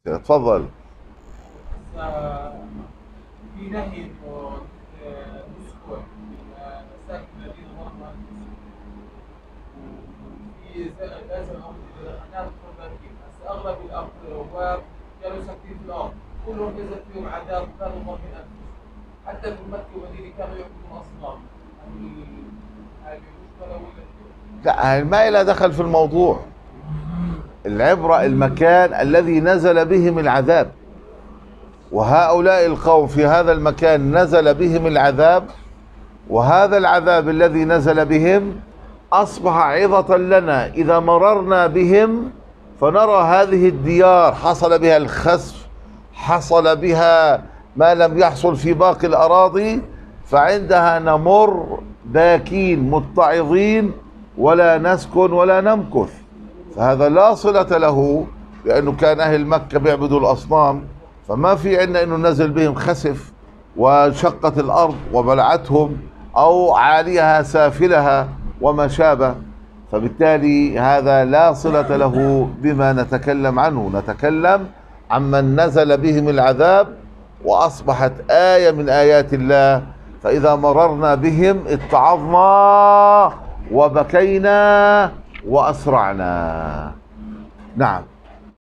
تفضل. في نهي انه نسكن المساكن الذين ظلموا انفسهم، وفي لازم امر اذا دخلنا ندخل فيه، بس اغلب الابواب كانوا ساكنين في الارض كلهم نزل فيهم عذاب وكانوا ظالمين انفسهم، حتى في مكه والمدينه كانوا يعبدون اصنام. هذه المشكله ولا لا، ما إلى دخل في الموضوع. العبرة المكان الذي نزل بهم العذاب، وهؤلاء القوم في هذا المكان نزل بهم العذاب، وهذا العذاب الذي نزل بهم أصبح عظة لنا إذا مررنا بهم، فنرى هذه الديار حصل بها الخسف، حصل بها ما لم يحصل في باقي الأراضي، فعندها نمر باكين متعظين ولا نسكن ولا نمكث. فهذا لا صلة له، لأنه كان أهل مكة بيعبدوا الأصنام، فما في عندنا أنه نزل بهم خسف وشقت الأرض وبلعتهم أو عاليها سافلها وما شابه. فبالتالي هذا لا صلة له بما نتكلم عنه. نتكلم عمن نزل بهم العذاب وأصبحت آية من آيات الله، فإذا مررنا بهم اتعظنا وبكينا وأسرعنا. نعم.